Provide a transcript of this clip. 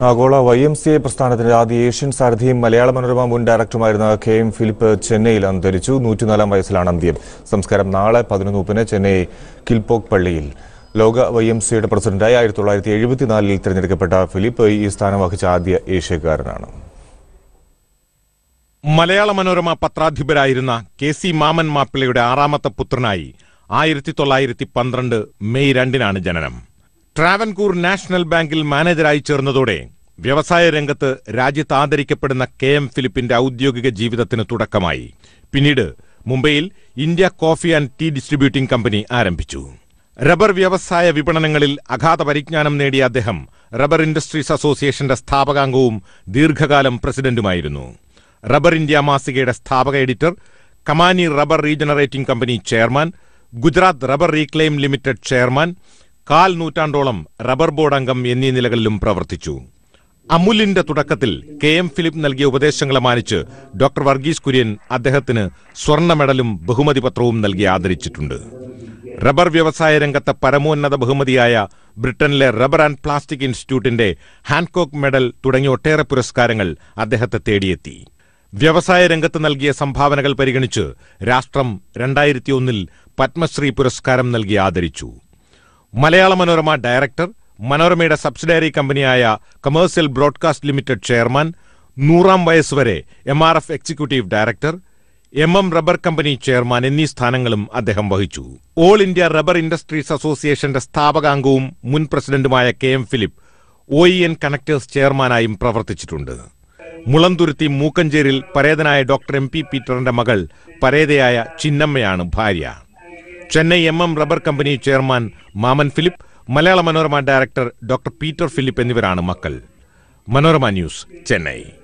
ആഗോള YMCA പ്രസ്ഥാനത്തിന്റെ ആദ്യ ഏഷ്യൻ സാരഥിയും മലയാള മനോരമ മുൻ ഡയറക്ടറുമായിരുന്ന KM ഫിലിപ്പ് ചെന്നൈയിൽ അന്തരിച്ചു. 104 വയസ്സിലാണ് അന്ത്യം. സംസ്കാരം നാളെ 11:30 ചെന്നൈ കിൽപോക്ക് പള്ളിയിൽ. ലോക YMCAയുടെ പ്രസിഡന്റായി 1974 തിരഞ്ഞെടുക്കപ്പെട്ട ഫിലിപ്പ് ഈ സ്ഥാനം വഹിച്ച ആദ്യ ഏഷ്യക്കാരനാണ്. മലയാള മനോരമ പത്രാധിപരായിരുന്ന KC മാമൻ മാപ്പിളയുടെ 6ാമത്തെ പുത്രനായി 1912 മെയ് 2-നാണ് ജനനം. ട്രാവൻകൂർ നാഷണൽ ബാങ്കിൽ മാനേജരായി ചേർന്നതോടെ വ്യവസായ രംഗത്ത് രാജ്യത്ത് ആദരിക്കപ്പെടുന്ന KM ഫിലിപ്പിന്റെ ഔദ്യോഗിക ജീവിതത്തിന് തുടക്കമായി. പിന്നീട് മുംബൈയിൽ India coffee and tea distributing company ആരംഭിച്ചു. റബ്ബർ വ്യവസായ വിപണനങ്ങളിൽ അഗാധ പരിജ്ഞാനം നേടിയ അദ്ദേഹം റബ്ബർ ഇൻഡസ്ട്രീസ് അസോസിയേഷന്റെ സ്ഥാപകാംഗവും ദീർഘകാലം പ്രസിഡന്റുമായിരുന്നു. റബ്ബർ ഇന്ത്യ മാസികയുടെ സ്ഥാപക editor, Kamani rubber regenerating company chairman, Gujarat rubber reclaim limited chairman, 1/4 നൂറ്റാണ്ടോളം റബ്ബർ ബോർഡ് അംഗം എന്നീ നിലകളിലും പ്രവർത്തിച്ചു. അമുലിന്റെ തുടക്കത്തിൽ KM ഫിലിപ്പ് നൽകിയ ഉപദേശങ്ങളെ മാനിച്ച് ഡോക്ടർ വർഗീസ് കുര്യൻ അദ്ദേഹത്തിന് സ്വർണ്ണ മെഡലും ബഹുമതി പത്രവും നൽകി ആദരിച്ചിട്ടുണ്ട്. റബ്ബർ വ്യവസായ രംഗത്തെ പരമോന്നത ബഹുമതിയായ ബ്രിട്ടനിലെ റബ്ബർ ആൻഡ് പ്ലാസ്റ്റിക് ഇൻസ്റ്റിറ്റ്യൂട്ടിന്റെ ഹാൻകോക്ക് മെഡൽ തുടങ്ങിയ ഒട്ടേറെ പുരസ്കാരങ്ങൾ അദ്ദേഹത്തെ തേടിയെത്തി. വ്യവസായ രംഗത്ത് നൽകിയ സംഭാവനകൾ പരിഗണിച്ച് രാഷ്ട്രം 2001 പത്മശ്രീ പുരസ്കാരം നൽകി ആദരിച്ചു. മലയാള മനോരമ ഡയറക്ടർ, മനോരമയുടെ സബ്സിഡറി കമ്പനിയായ കമേഴ്സ്യൽ ബ്രോഡ്കാസ്റ്റ് ലിമിറ്റഡ് ചെയർമാൻ, 100ാം വയസ്സുവരെ MRF executive director, MM rubber company chairman എന്നീ സ്ഥാനങ്ങളും അദ്ദേഹം വഹിച്ചു. ഓൾ ഇന്ത്യ റബ്ബർ ഇൻഡസ്ട്രീസ് അസോസിയേഷന്റെ സ്ഥാപകാംഗവും മുൻ പ്രസിഡന്റുമായ KM ഫിലിപ്പ് OEN കണക്ടേഴ്സ് ചെയർമാനായും പ്രവർത്തിച്ചിട്ടുണ്ട്. മുളന്തുരുത്തി മൂക്കഞ്ചേരിൽ പരേതനായ ഡോക്ടർ MP പീറ്ററിന്റെ മകൾ പരേതയായ ചിന്നമ്മയാണ് ഭാര്യ. Chennai MM rubber company chairman Mammen Philip, Malayala Manorama director doctor Peter Philip എന്നിവരാണ് മക്കൾ. മനോരമ ന്യൂസ്, ചെന്നൈ.